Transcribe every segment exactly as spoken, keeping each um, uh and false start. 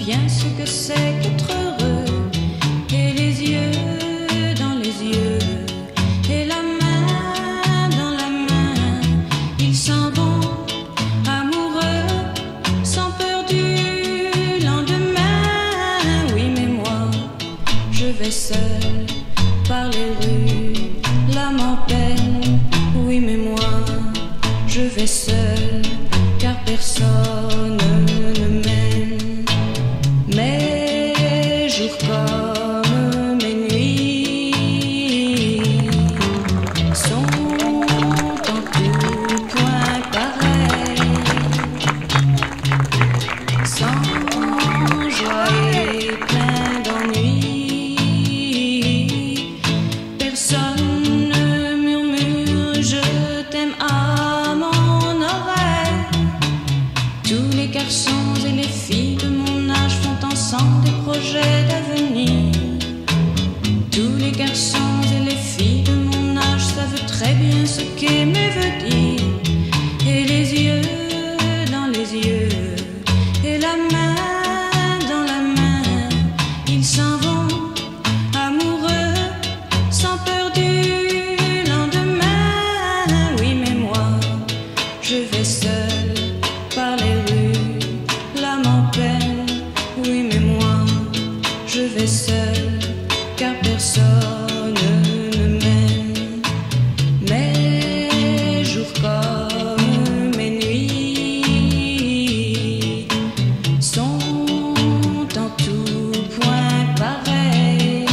bien ce que c'est qu'être heureux, et les yeux dans les yeux, et la main dans la main. Ils s'en vont amoureux, sans peur du lendemain. Oui, mais moi, je vais seul par les rues, l'âme en peine. Oui, mais moi, je vais seul, car personne ne m'aime. Mes jours comme mes nuits sont en tout point pareils, sans joie et plein d'ennui. Personne ne murmure je t'aime à mon oreille. Tous les garçons et les filles de mon âge font ensemble des projets d'avenir. Tous les garçons et les filles de mon âge savent très bien ce qu'aimer veut dire. Et les yeux dans les yeux, et la main dans la main, ils s'en vont amoureux, sans peur du lendemain. Oui, mais moi, je vais seul par les rues, l'âme en peine. Oui, mais moi, je vais seul, car personne ne m'aime. Mes jours comme mes nuits sont en tout point pareils,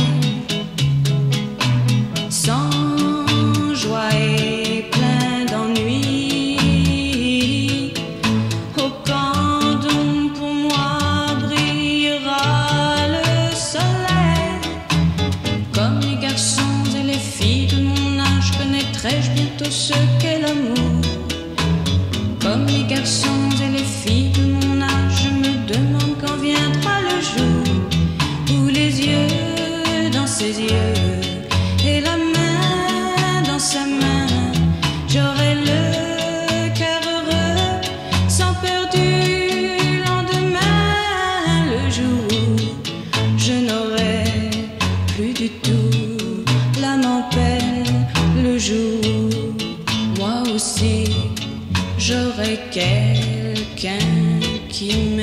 sans joie et plein d'ennui. Au camp d'où pour moi brillera le soleil. Comme les garçons et les filles de mon âge, connaîtrai-je bientôt ce qu'est l'amour. Comme les garçons et les filles de mon âge, je me demande quand viendra le jour où les yeux dans ses yeux, et la main dans sa main, j'aurai le cœur heureux, sans peur du lendemain. Le jour où je n'aurai plus du tout l'âme en peine. Le jour où moi aussi j'aurai quelqu'un qui me